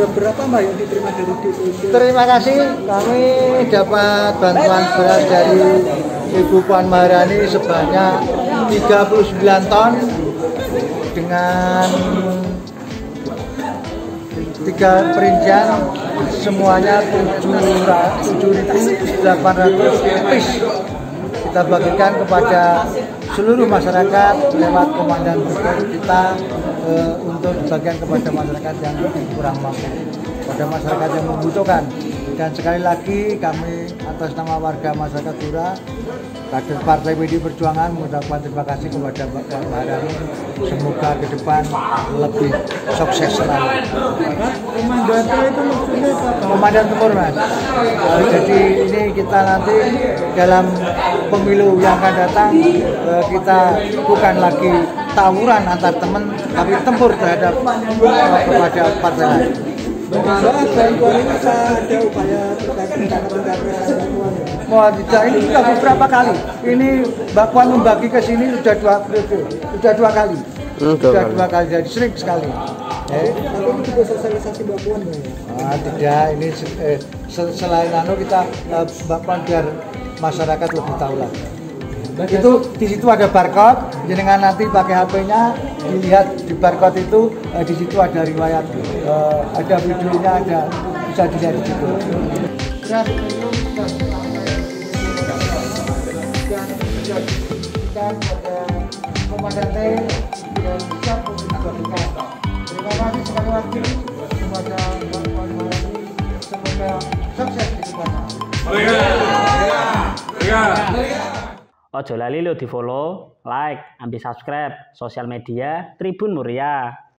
Ada berapa Mbak yang diterima dari DPD? Terima kasih, kami dapat bantuan beras dari Ibu Puan Maharani sebanyak 39 ton dengan 3 perincian, semuanya 7.800 piece. Kita bagikan kepada seluruh masyarakat lewat komandan kita untuk bagian kepada masyarakat yang kurang mampu, pada masyarakat yang membutuhkan. Dan sekali lagi kami atas nama warga masyarakat Blora, kader Partai PD Perjuangan mengucapkan terima kasih kepada Bapak Maharani. Semoga ke depan lebih sukses selalu. Komandan itu maksudnya apa? Komandan tempur, Mas. Jadi ini kita nanti dalam pemilu yang akan datang kita bukan lagi tawuran antar teman, tapi tempur terhadap kepada partai lain. Mbak, bantuan ini bisa ada upaya terkait pencapresan bantuan ya? Wah, tidak, ini sudah beberapa kali. Ini Mbak Puan membagi ke sini sudah dua kali. Sudah dua kali, jadi sering sekali. Tapi itu juga sosialisasi Mbak Puan ya? Tidak, ini selain kita Mbak Puan biar masyarakat lebih tahu lagi. Itu di situ ada barcode, jenengan nanti pakai HP-nya dilihat di barcode itu, di situ ada riwayat, ada videonya, ada bisa dilihat di situ. Dan itu sudah sampai dan pada komandan dan siap untuk dibagikan. Terima kasih sekali lagi kepada Mbak Puan Maharani, semoga sukses di depannya. Ojo lali lo di follow, like, ambil subscribe sosial media Tribun Muria.